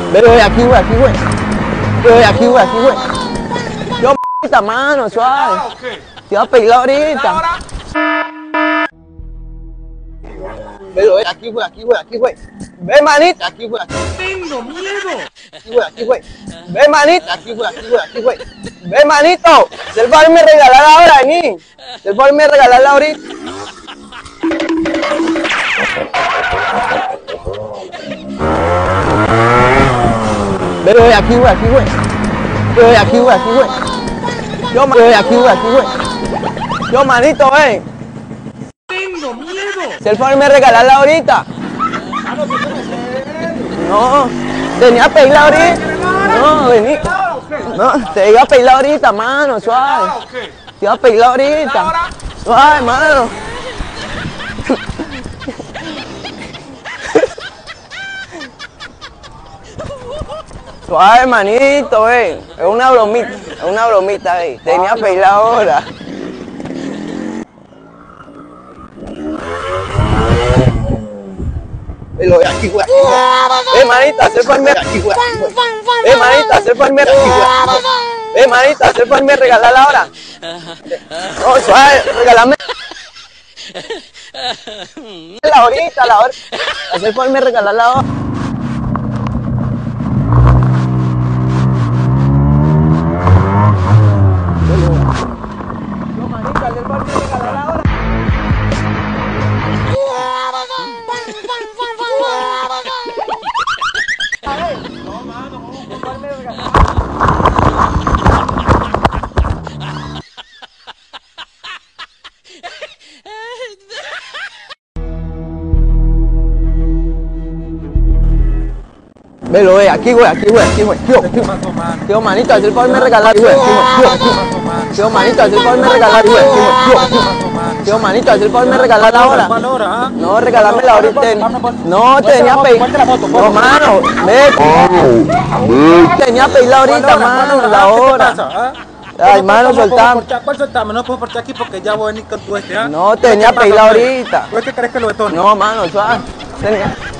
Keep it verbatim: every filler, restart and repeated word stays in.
Pero aquí, güey, aquí, güey. Pero aquí, güey, aquí, güey. Yo, p***, mano, suave. Te iba a peilar ahorita. Pero aquí, güey, aquí, güey, aquí, güey. Ve, manita, aquí, güey, aquí. Tengo miedo. Aquí, güey, aquí, güey. Ve, manita, aquí, güey, aquí, güey, aquí, güey. Ve, manito. Se el favor me regalar ahora, vení. Se el favor me regalarla ahorita. Pero aquí, güey, aquí, güey. Pero aquí, güey, aquí, güey. Yo, pero aquí, güey, aquí, güey. Yo, manito, ven. Tengo miedo. Si el favor me regalarla ahorita. No, tenía pedirla ahorita. No, vení. No, te iba a pedirla ahorita, mano, suave. Te iba a pedirla ahorita. Suave, mano. Suave, manito, ven. Es una bromita, es una bromita, ven. Tenía que pedirla ahora. Velo, aquí, güey. Eh, manita, se fue el mer aquí, güey. Eh, manita, se fue el mer aquí, güey. Eh, manita, se fue el mer regalarla ahora. No, suave, regálame. La ahorita, la hora. Se fue el mer regalarla ahora. Yo, manita, se fue el mer regalarla ahora. No, mano, no, comprarme regalar. Velo, ve, aquí, güey, aquí, güey, aquí, güey. Tío, tío, tío, manito, así el favor me regalar, güey. Tío, tío, tío, manito, así el favor me regalar, güey. Tío, tío, tío, manito, así el favor me regalar ahora. No, regalámela ahorita. No, tenía pedir. No, mano, ve. Tenía pedirla ahorita, mano, la hora. Ay, mano, soltame. ¿Cuál soltame? No puedo portar aquí porque ya voy a venir con tu este, ¿ah? No, tenía pedirla ahorita. ¿Tú qué crees que lo detone? No, mano, suave. Tenía.